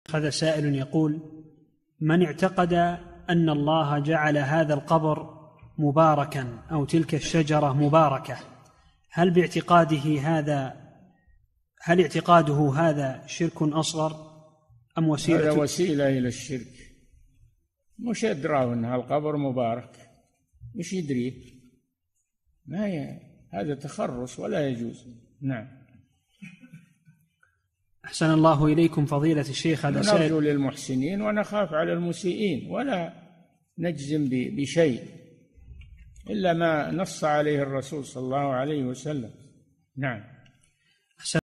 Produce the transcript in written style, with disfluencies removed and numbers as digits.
هذا سائل يقول: من اعتقد أن الله جعل هذا القبر مباركا أو تلك الشجرة مباركة، هل اعتقاده هذا شرك أصغر أم وسيلة؟ هذا وسيلة إلى الشرك. مش أدراه أن القبر مبارك، مش يدريه؟ هذا تخرص ولا يجوز. نعم. أحسن الله إليكم فضيلة الشيخ. هذا نرجو للمحسنين ونخاف على المسيئين، ولا نجزم بشيء إلا ما نص عليه الرسول صلى الله عليه وسلم. نعم.